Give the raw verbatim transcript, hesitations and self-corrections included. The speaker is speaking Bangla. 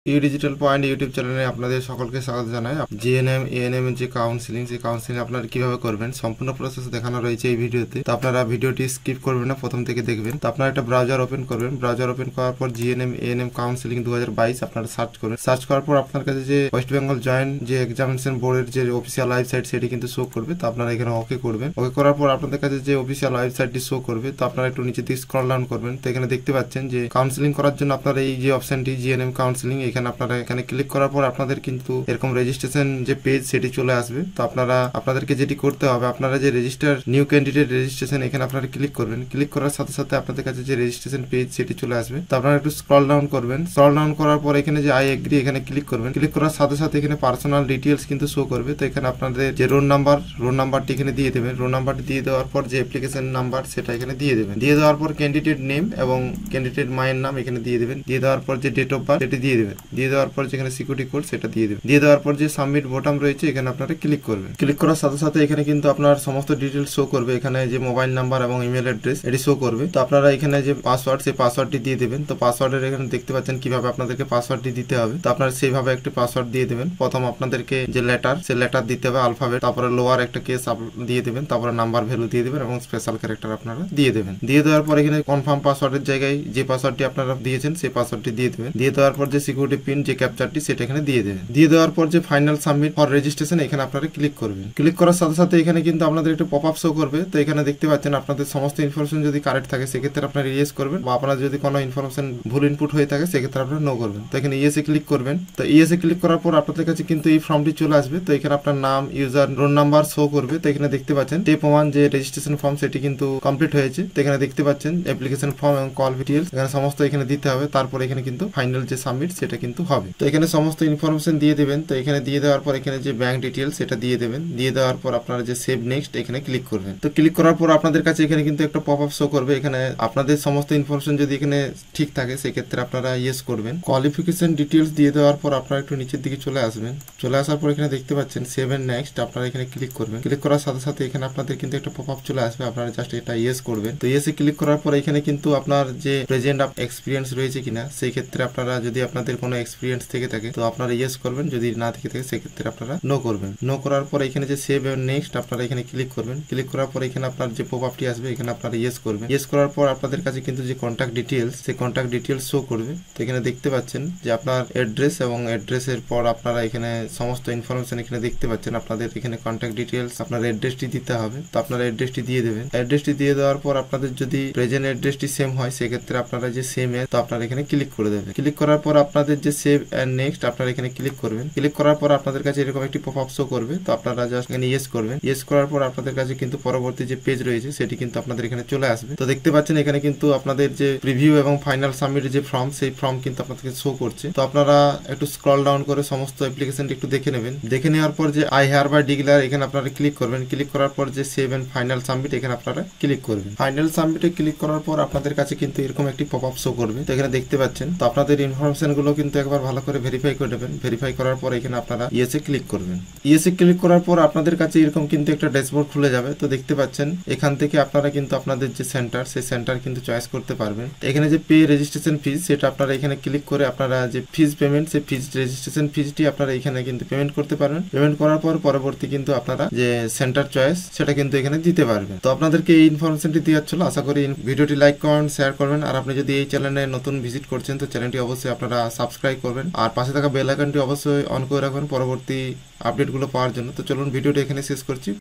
ইউ ডিজিটাল পয়েন্ট ইউটিউব চ্যানেলে আপনাদের সকলকে স্বাগত জানাই। জিএনএম এএনএম এর যে কাউন্সিলিং, সেই কাউন্সিলিং আপনারা কিভাবে করবেন সম্পূর্ণ প্রসেস দেখানো রয়েছে এই ভিডিওতে। তো আপনারা ভিডিওটি স্কিপ করবেন না, প্রথম থেকে দেখবেন। তো আপনারা একটা ব্রাউজার ওপেন করবেন। ব্রাউজার ওপেন করার পর জিএনএম এএনএম কাউন্সিলিং দু হাজার বাইশ আপনারা সার্চ করবেন। সার্চ করার পর আপনার কাছে যে ওয়েস্ট বেঙ্গল জয়েন্ট যে এক্সামিনেশন বোর্ডের যে অফিসিয়াল ওয়েবসাইট সেটি কিন্তু শো করবে। তো আপনারা এখানে ওকে করবেন। ওকে করার পর আপনাদের কাছে যে অফিসিয়াল ওয়েবসাইটটি শো করবে, তো আপনারা একটু নিচে দিকে স্ক্রল ডাউন করবেন। তো এখানে দেখতে পাচ্ছেন যে কাউন্সিলিং করার জন্য আপনারা এই যে অপশনটি জিএনএম কাউন্সিলিং, এখানে আপনারা এখানে ক্লিক করার পর আপনাদের কিন্তু এরকম রেজিস্ট্রেশন যে পেজ সেটি চলে আসবে। তো আপনারা আপনাদেরকে যেটি করতে হবে, আপনারা যে রেজিস্টার নিউ ক্যান্ডিডেট রেজিস্ট্রেশন এখানে আপনারা ক্লিক করবেন। ক্লিক করার সাথে সাথে আপনাদের কাছে যে রেজিস্ট্রেশন পেজ সেটি চলে আসবে। তো আপনারা একটু স্ক্রল ডাউন করবেন। স্ক্রল ডাউন করার পর এখানে যে আই এগ্রি এখানে ক্লিক করবেন। ক্লিক করার সাথে সাথে এখানে পার্সোনাল ডিটেইলস কিন্তু শো করবে। তো এখানে আপনাদের যে রোল নাম্বার রোল নাম্বারটি এখানে দিয়ে দেবেন। রোল নাম্বারটি দিয়ে দেওয়ার পর যে অ্যাপ্লিকেশন নাম্বার সেটা এখানে দিয়ে দেবেন। দিয়ে দেওয়ার পর ক্যান্ডিডেট নেম এবং ক্যান্ডিডেট মায়ের নাম এখানে দিয়ে দেবেন। দিয়ে দেওয়ার পর যে ডেট অফ বার্থ সেটি দিয়ে দেবেন। দিয়ে দেওয়ার পর যেখানে সিকিউরিটি কোড সেটা দিয়ে দেবেন। দিয়ে দেওয়ার পর যে সাবমিট বোতাম রয়েছে এখানে আপনারা ক্লিক করবেন। ক্লিক করার সাথে সাথে এখানে কিন্তু আপনার সমস্ত ডিটেইলস শো করবে। এখানে যে মোবাইল নাম্বার এবং ইমেল অ্যাড্রেস এটি শো করবে। তো আপনারা এখানে যে পাসওয়ার্ড সেই পাসওয়ার্ডটি দিয়ে দেবেন। তো পাসওয়ার্ডের এখানে দেখতে পাচ্ছেন কিভাবে আপনাদেরকে পাসওয়ার্ডটি দিতে হবে। তো আপনারা সেইভাবে একটি পাসওয়ার্ড দিয়ে দেবেন। প্রথম আপনাদেরকে যে লেটার সেই লেটার দিতে হবে আলফাবেট, তারপরে লোয়ার একটা কেস দিয়ে দেবেন, তারপরে নাম্বার ভ্যালু দিয়ে দেবেন এবং স্পেশাল ক্যারেক্টার আপনারা দিয়ে দেবেন। দিয়ে দেওয়ার পর এখানে কনফার্ম পাসওয়ার্ডের জায়গায় যে পাসওয়ার্ডটি আপনারা দিয়েছেন সেই পাসওয়ার্ডটি দিয়ে দেবেন। দিয়ে দেওয়ার পর যে সিকিউরিটি পিন যে ক্যাপচারটি সেটা এখানে দিয়ে দেবেন। দিয়ে দেওয়ার পর যে ফাইনাল সাবমিট ফর রেজিস্ট্রেশন এখানে আপনারা ক্লিক করবেন। ক্লিক করার সাথে সাথে এখানে কিন্তু আপনাদের একটা পপ আপ শো করবে। তো এখানে দেখতে পাচ্ছেন আপনাদের সমস্ত ইনফরমেশন যদি কারেক্ট থাকে সেক্ষেত্রে আপনারা ইয়েস করবেন, বা আপনার যদি কোনো ইনফরমেশন ভুল ইনপুট হয়ে থাকে সেক্ষেত্রে আপনারা নো করবেন। তো এখানে ইয়েসে ক্লিক করবেন। তো ইয়েসে ক্লিক করার পর আপনাদের কাছে কিন্তু এই ফর্মটি চলে আসবে। তো এখানে আপনার নাম, ইউজার, রোল নাম্বার শো করবে। তো এখানে দেখতে পাচ্ছেন স্টেপ ওয়ান যে রেজিস্ট্রেশন ফর্ম সেটি কিন্তু কমপ্লিট হয়েছে। তো এখানে দেখতে পাচ্ছেন অ্যাপ্লিকেশন ফর্ম এবং কল ডিটেইলস এখানে সমস্ত এখানে দিতে হবে। তারপর এখানে কিন্তু ফাইনাল যে সাবমিট সেটা কিন্তু হবে। তো এখানে সমস্ত ইনফরমেশন দিয়ে দেবেন। তো এখানে দিয়ে দেওয়ার পর এখানে যে ব্যাংক ডিটেইলস সেটা দিয়ে দেবেন। দিয়ে দেওয়ার পর আপনারা যে সেভ নেক্সট এখানে ক্লিক করবেন। তো ক্লিক করার পর আপনাদের কাছে এখানে কিন্তু একটা পপ আপ শো করবে। এখানে আপনাদের সমস্ত ইনফরমেশন যদি এখানে ঠিক থাকে সেক্ষেত্রে আপনারা ইয়েস করবেন। কোয়ালিফিকেশন ডিটেইলস দিয়ে দেওয়ার পর আপনারা একটু নিচের দিকে চলে আসবেন। চলে আসার পর এখানে দেখতে পাচ্ছেন সেভ এন্ড নেক্সট, আপনারা এখানে ক্লিক করবেন। ক্লিক করার সাথে সাথে এখানে আপনাদের কিন্তু একটা পপ আপ চলে আসবে। আপনারা জাস্ট এটা ইয়েস করবেন। তো ইয়েসে ক্লিক করার পর এখানে কিন্তু আপনার যে প্রেজেন্ট এক্সপিরিয়েন্স রয়েছে কিনা সেই ক্ষেত্রে আপনারা যদি আপনাদের কোনো এক্সপিরিয়েন্স থেকে থাকে তো আপনারা ইয়েস করবেন, যদি না থেকে থাকে সেক্ষেত্রে আপনারা নো করবেন। নো করার পর এখানে যে সেভ এন্ড নেক্সট আপনারা এখানে ক্লিক করবেন। ক্লিক করার পর এখানে আপনার যে পপ আপটি আসবে এখানে আপনারা ইয়েস করবেন। ইয়েস করার পর আপনাদের কাছে কিন্তু যে কন্ট্যাক্ট ডিটেইলস সেই কন্ট্যাক্ট ডিটেইলস শো করবে। তো এখানে দেখতে পাচ্ছেন যে আপনার অ্যাড্রেস এবং অ্যাড্রেসের পর আপনারা এখানে সমস্ত ইনফরমেশন এখানে দেখতে পাচ্ছেন। আপনাদের এখানে কন্ট্যাক্ট ডিটেইলস আপনার অ্যাড্রেসটি দিতে হবে। তো আপনারা অ্যাড্রেসটি দিয়ে দেবেন। অ্যাড্রেসটি দিয়ে দেওয়ার পর আপনাদের যদি প্রেজেন্ট অ্যাড্রেসটি সেম হয় সেক্ষেত্রে আপনারা যে সেম এ তো আপনারা এখানে ক্লিক করে দেবেন। ক্লিক করার পর আপনাদের যে সেভ এন্ড নেক্সট আপনারা এখানে ক্লিক করবেন। ক্লিক করার পর আপনাদের কাছে এরকম একটি পপ আপ শো করবে। তো আপনারা জাস্ট এখানে ইয়েস করবেন। ইয়েস করার পর আপনাদের কাছে কিন্তু পরবর্তী যে পেজ রয়েছে সেটি কিন্তু আপনাদের এখানে চলে আসবে। তো দেখতে পাচ্ছেন এখানে কিন্তু আপনাদের যে প্রিভিউ এবং ফাইনাল সাবমিট যে ফর্ম সেই ফর্ম কিন্তু আপনাদেরকে শো করছে। তো আপনারা একটু স্ক্রল ডাউন করে সমস্ত অ্যাপ্লিকেশনটি একটু দেখে নেবেন। দেখে নেওয়ার পর যে আই হার বাই ডিক্লেয়ার এখানে আপনারা ক্লিক করবেন। ক্লিক করার পর যে সেভ এন্ড ফাইনাল সাবমিট এখানে আপনারা ক্লিক করবেন। ফাইনাল সাবমিটে ক্লিক করার পর আপনাদের কাছে কিন্তু এরকম একটি পপ আপ শো করবে। তো এখানে দেখতে পাচ্ছেন। তো আপনাদের ইনফরমেশন গুলো কিন্তু একবার ভালো করে ভেরিফাই করে নেবেন। ভেরিফাই করার পর এখানে আপনারা ইয়েসে ক্লিক করবেন। ইয়েসে ক্লিক করার পর আপনাদের কাছে এরকম কিন্তু একটা ড্যাশবোর্ড খুলে যাবে। তো দেখতে পাচ্ছেন এখান থেকে আপনারা কিন্তু আপনাদের যে সেন্টার সেই সেন্টার কিন্তু চয়েস করতে পারবেন। এখানে যে পে রেজিস্ট্রেশন ফিজ সেটা আপনারা এখানে ক্লিক করে আপনারা যে ফিজ পেমেন্ট সেই ফিজ রেজিস্ট্রেশন ফিজটি আপনারা এখানে কিন্তু পেমেন্ট করতে পারবেন। পেমেন্ট করার পর পরবর্তী কিন্তু আপনারা যে সেন্টার চয়েস সেটা কিন্তু এখানে দিতে পারবেন। তো আপনাদেরকে এই ইনফরমেশনটি দেওয়ার ছিল। আশা করি ভিডিওটি লাইক করেন, শেয়ার করবেন। আর আপনি যদি এই চ্যানেলে নতুন ভিজিট করছেন তো চ্যানেলটি অবশ্যই আপনারা সাবস্ক্রাইব করবেন। আর পাশে থাকা বেল আইকনটি অবশ্যই অন করে রাখবেন পরবর্তী আপডেটগুলো পাওয়ার জন্য। তো চলুন ভিডিওটি এখানে শেষ করছি।